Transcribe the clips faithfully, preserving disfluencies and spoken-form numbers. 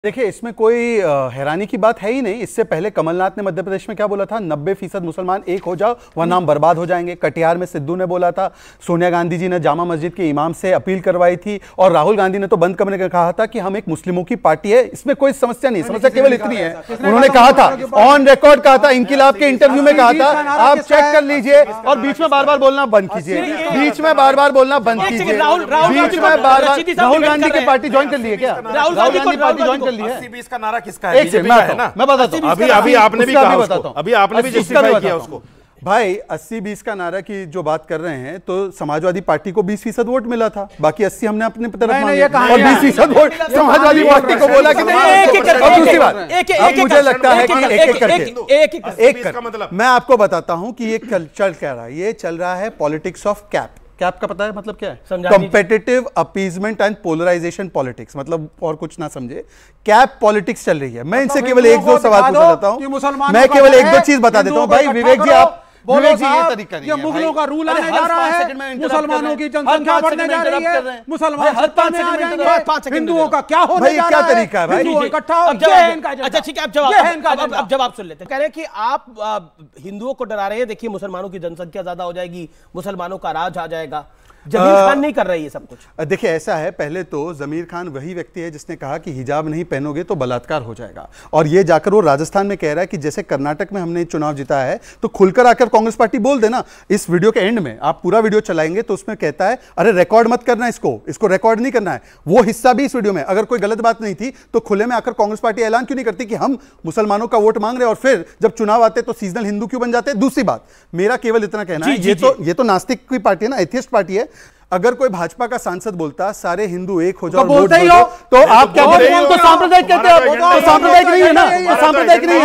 देखिए, इसमें कोई हैरानी की बात है ही नहीं। इससे पहले कमलनाथ ने मध्य प्रदेश में क्या बोला था, नब्बे फीसद मुसलमान एक हो जाओ वरना हम बर्बाद हो जाएंगे। कटिहार में सिद्धू ने बोला था, सोनिया गांधी जी ने जामा मस्जिद के इमाम से अपील करवाई थी, और राहुल गांधी ने तो बंद कमरे में कहा था कि हम एक मुस्लिमों की पार्टी है। इसमें कोई समस्या नहीं, समस्या केवल इतनी है, उन्होंने कहा था, ऑन रिकॉर्ड कहा था, इनकिलाब के इंटरव्यू में कहा था, आप चेक कर लीजिए, और बीच में बार बार बोलना बंद कीजिए, बीच में बार बार बोलना बंद कीजिए, बीच में बार बार। राहुल गांधी की पार्टी ज्वाइन कर ली है क्या? राहुल गांधी पार्टी ज्वाइन कर ली है? किसका है? बीजेपी का है ना? मैं बताता हूं, अभी अभी आपने भी कहा उसको, अभी आपने भी जस्टिफाई किया उसको। भाई अस्सी बीस का नारा की जो बात कर रहे हैं, तो समाजवादी पार्टी को बीस फीसद वोट मिला था, बाकी अस्सी हमने अपने तरफ मांगे और बीस फीसद वोट समाजवादी पार्टी को बोला कि नहीं। दूसरी बात, अब मुझे लगता है कि एक एक करके एक कर मतलब मैं आपको बताता हूं कि ये चल क्या रहा है। ये चल रहा है पॉलिटिक्स ऑफ कैप। कैप का पता है मतलब क्या है? Competitive appeasement and polarisation politics, मतलब और कुछ ना समझे, कैप पॉलिटिक्स चल रही है। मैं इनसे केवल एक दो सवाल पूछना चाहता हूं, मैं केवल एक दो चीज बता देता हूं। भाई विवेक जी, आप विवेक जी, ये तरीका नहीं है। ये मुगलों का रूल आने जा रहा है, मुसलमानों की जनसंख्या बढ़ने जा रही है, मुसलमान सत्ता में आ जाएंगे, हिंदुओं का क्या होने जा रहा है? क्या तरीका है भाई? हिंदू इकट्ठा हो। अच्छा ठीक है, अब जवाब अब जवाब सुन लेते हैं। कह रहे हैं कि आप हिंदुओं को डरा रहे हैं, देखिए मुसलमानों की जनसंख्या ज्यादा हो जाएगी, मुसलमानों का राज आ जाएगा। जमीर खान नहीं कर रही है सब कुछ। देखिए ऐसा है, पहले तो जमीर खान वही व्यक्ति है जिसने कहा कि हिजाब नहीं पहनोगे तो बलात्कार हो जाएगा, और ये जाकर वो राजस्थान में कह रहा है कि जैसे कर्नाटक में हमने चुनाव जीता है तो खुलकर आकर कांग्रेस पार्टी बोल देना। इस वीडियो के एंड में आप पूरा वीडियो चलाएंगे तो उसमें कहता है, अरे रिकॉर्ड मत करना, इसको इसको रिकॉर्ड नहीं करना है। वो हिस्सा भी इस वीडियो में, अगर कोई गलत बात नहीं थी तो खुले में आकर कांग्रेस पार्टी ऐलान क्यों नहीं करती कि हम मुसलमानों का वोट मांग रहे हैं, और फिर जब चुनाव आते तो सीजनल हिंदू क्यों बन जाते हैं? दूसरी बात, मेरा केवल इतना कहना है, ये तो ये तो नास्तिक की पार्टी है ना, एथियस्ट पार्टी है। अगर कोई भाजपा का सांसद बोलता सारे हिंदू एक हो जाओ, बोलते ही हो, तो आप क्या बोलते हैं? तो सांप्रदायिक कहते हैं, तो सांप्रदायिक नहीं है ना, तो सांप्रदायिक नहीं है।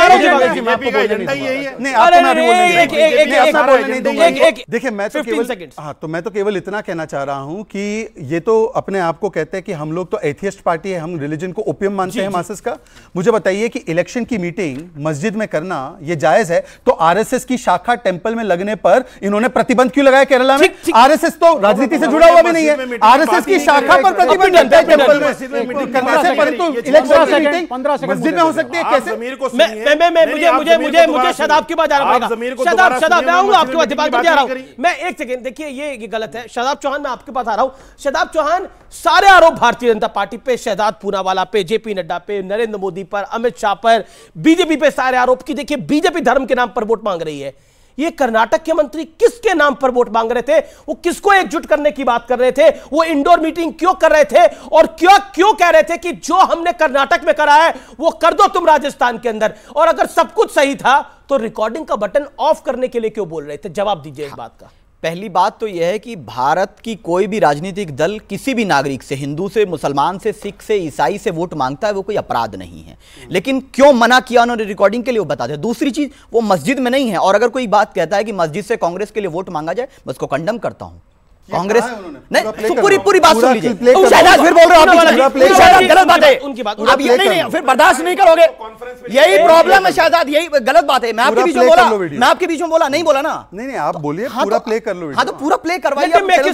नहीं, आपको मैं अभी बोलने नहीं दूंगा। देखिए मैं तो केवल हाँ तो मैं तो केवल इतना कहना चाह रहा हूं कि ये तो अपने आप को कहते हैं कि हम लोग तो एथियस्ट पार्टी है, हम रिलीजन को ओपियम मानते हैं मासेस का। मुझे बताइए कि इलेक्शन की मीटिंग मस्जिद में करना ये जायज है? तो आरएसएस की शाखा टेंपल में लगने पर इन्होंने प्रतिबंध क्यों लगाया केरला में? आरएसएस तो राजनीति से जुड़ा हुआ भी नहीं है, आरएसएस की शाखा पर प्रतिबंध लगता है टेंपल में करने से, परंतु इलेक्शन की मीटिंग मस्जिद में हो सकती है कैसे? मैं मैं मैं मुझे मुझे मुझे मुझे शदाब की बात जा रहा है। शदाब शदाब मैं आऊंगा आपके बाद दीपांकर जा रहा हूं। मैं एक सेकंड, देखिए ये ये गलत है। शदाब चौहान, मैं आपके पास आ रहा हूं। शदाब चौहान, सारे आरोप भारतीय जनता पार्टी पे, शहजाद पूनावाला पे, जेपी नड्डा पे, नरेंद्र मोदी पर, अमित शाह पर, बीजेपी पे सारे आरोप की। देखिए बीजेपी धर्म के नाम पर वोट मांग रही है। ये कर्नाटक के मंत्री किसके नाम पर वोट मांग रहे थे? वो किसको एकजुट करने की बात कर रहे थे? वो इंडोर मीटिंग क्यों कर रहे थे? और क्यों क्यों कह रहे थे कि जो हमने कर्नाटक में करा है वो कर दो तुम राजस्थान के अंदर? और अगर सब कुछ सही था तो रिकॉर्डिंग का बटन ऑफ करने के लिए क्यों बोल रहे थे? जवाब दीजिए इस बात का। पहली बात तो यह है कि भारत की कोई भी राजनीतिक दल किसी भी नागरिक से, हिंदू से, मुसलमान से, सिख से, ईसाई से वोट मांगता है, वो कोई अपराध नहीं है। लेकिन क्यों मना किया उन्होंने रिकॉर्डिंग के लिए, वो बता दें। दूसरी चीज, वो मस्जिद में नहीं है, और अगर कोई बात कहता है कि मस्जिद से कांग्रेस के लिए वोट मांगा जाए, मैं उसको कंडम करता हूं। कांग्रेस नहीं, तो पूरी पूरी बात सुन लीजिए। शहजाद फिर बोल रहे हो, शहजाद गलत बात है उनकी बात। अब ये नहीं नहीं फिर बर्दाश्त नहीं करोगे, यही प्रॉब्लम है शहजाद, यही गलत बात है। मैं आपके बीच में बोला, मैं आपके बीच में बोला नहीं बोला ना? नहीं नहीं आप बोलिए, पूरा प्ले कर लो। हाँ तो पूरा प्ले करवाइए।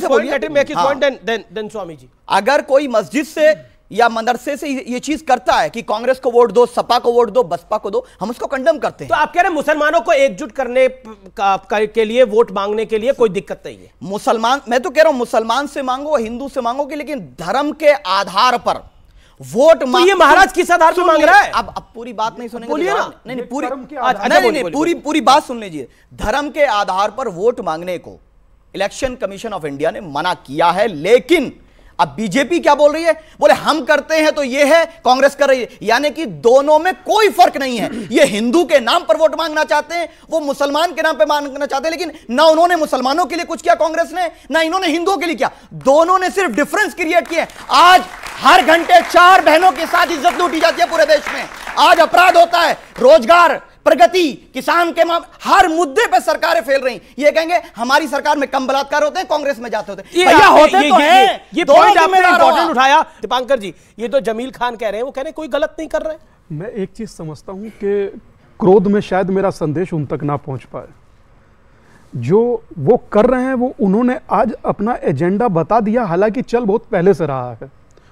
स्वामी जी, अगर कोई मस्जिद से या मदरसे से ये चीज करता है कि कांग्रेस को वोट दो, सपा को वोट दो, बसपा को दो, हम उसको कंडम करते हैं। तो आप कह रहे हैं मुसलमानों को एकजुट करने का, का, के लिए वोट मांगने के लिए कोई दिक्कत नहीं है? मुसलमान, मैं तो कह रहा हूं मुसलमान से मांगो, हिंदू से मांगोगे, लेकिन धर्म के आधार पर वोट मांग, तो ये महाराज किस आधार पर मांग रहा है? अब अब पूरी बात नहीं सुनेंगे, बोलिए ना। नहीं नहीं पूरी नहीं नहीं पूरी पूरी बात सुन लीजिए। धर्म के आधार पर वोट मांगने को इलेक्शन कमीशन ऑफ इंडिया ने मना किया है, लेकिन अब बीजेपी क्या बोल रही है? बोले हम करते हैं तो ये है, कांग्रेस कर रही है। यानी कि दोनों में कोई फर्क नहीं है। ये हिंदू के नाम पर वोट मांगना चाहते हैं, वो मुसलमान के नाम पर मांगना चाहते हैं, लेकिन ना उन्होंने मुसलमानों के लिए कुछ किया कांग्रेस ने, ना इन्होंने हिंदुओं के लिए किया। दोनों ने सिर्फ डिफरेंस क्रिएट किए। आज हर घंटे चार बहनों के साथ इज्जत लूटी जाती है पूरे देश में। आज अपराध होता है, रोजगार, प्रगति, किसान के मामले, हर मुद्दे पे सरकारें फेल रही। ये कहेंगे हमारी सरकार में कम बलात्कार होते हैं, कांग्रेस में जाते होते हैं। भैया होते ये, तो ये, हैं। ये, ये पॉइंट आपने इंपॉर्टेंट उठाया दीपांकर जी। ये तो जमील खान कह रहे हैं, वो कह रहे हैं कोई गलत नहीं कर रहे। मैं एक चीज समझता हूं कि क्रोध में शायद मेरा संदेश उन तक ना पहुंच पाए। जो वो कर रहे हैं वो उन्होंने आज अपना एजेंडा बता दिया, हालांकि चल बहुत पहले से रहा है।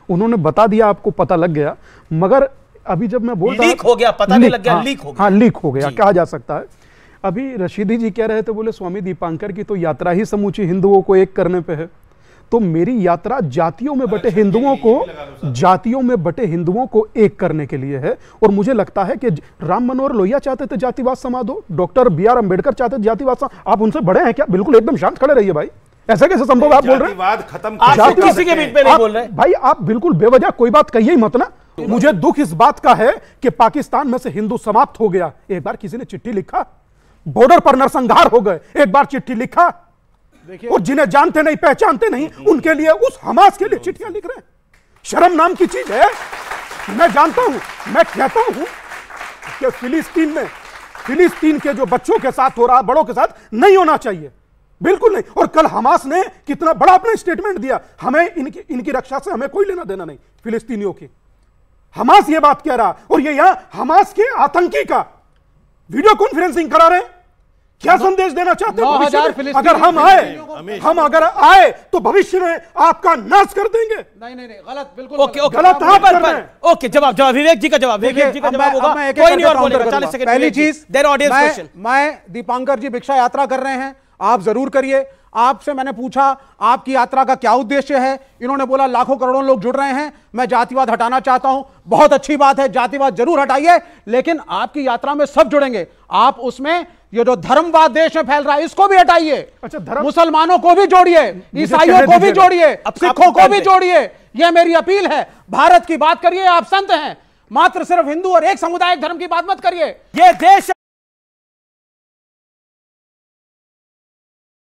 उन्होंने बता दिया, आपको पता लग गया। मगर अभी जब मैं बोल रहा लीक हो गया, पता नहीं लग गया, लीक हो गया। हाँ, लीक हो गया कहा जा सकता है। अभी रशीदी जी कह रहे थे, बोले स्वामी दीपांकर की तो यात्रा ही समूची हिंदुओं को एक करने पे है। तो मेरी यात्रा जातियों में बटे हिंदुओं को जातियों में बटे हिंदुओं को एक करने के लिए है। और मुझे लगता है कि राम मनोहर लोहिया चाहते थे जातिवाद समा दो, डॉक्टर बी आर अंबेडकर चाहते थे जातिवाद समा। आप उनसे बड़े हैं क्या? बिल्कुल एकदम शांत खड़े रहिए भाई, ऐसा कैसे संभव आप बोल रहे हैं? खत्म आप किसी के बीच में नहीं बोल रहे भाई, आप बिल्कुल बेवजह कोई बात कहिए ही मत ना। मुझे दुख इस बात का है कि पाकिस्तान में से हिंदू समाप्त हो गया। एक बार किसी ने चिट्ठी लिखा, बॉर्डर पर नरसंहार हो गए, एक बार चिट्ठी लिखा। और जिन्हें जानते नहीं पहचानते नहीं उनके लिए, उस हमास के लिए चिट्ठियां लिख रहे हैं। शर्म नाम की चीज है। मैं जानता हूं, मैं कहता हूं कि फिलिस्तीन में फिलिस्तीन के जो बच्चों के साथ हो रहा, बड़ों के साथ नहीं होना चाहिए, बिल्कुल नहीं। और कल हमास ने कितना बड़ा अपना स्टेटमेंट दिया, हमें इनकी इनकी रक्षा से हमें कोई लेना देना नहीं, फिलिस्तीनियों की। हमास ये बात कह रहा, और ये यहां हमास के आतंकी का वीडियो कॉन्फ्रेंसिंग करा रहे हैं। क्या संदेश देना चाहते हैं? अगर हम आए हम अगर आए तो भविष्य में आपका नाश कर देंगे। नहीं नहीं नहीं, गलत, बिल्कुल ओके ओके गलत आप कर रहे हैं। ओके, जवाब जवाब विवेक जी का जवाब, विवेक जी का जवाब होगा, कोई नहीं और बोलेगा। चालीस सेकंड। पहली चीज, देयर ऑडियंस क्वेश्चन, मैं दीपांकर जी भिक्षा यात्रा कर रहे हैं, आप जरूर करिए। आपसे मैंने पूछा आपकी यात्रा का क्या उद्देश्य है, इन्होंने बोला लाखों करोड़ों लोग जुड़ रहे हैं, मैं जातिवाद हटाना चाहता हूं। बहुत अच्छी बात है, जातिवाद जरूर हटाइए, लेकिन आपकी यात्रा में सब जुड़ेंगे। आप उसमें ये जो धर्मवाद देश में फैल रहा है इसको भी हटाइए। अच्छा, धर्म मुसलमानों को भी जोड़िए, ईसाइयों को भी जोड़िए, सिखों को भी जोड़िए। यह मेरी अपील है। भारत की बात करिए, आप संत हैं, मात्र सिर्फ हिंदू और एक समुदाय धर्म की बात मत करिए। ये देश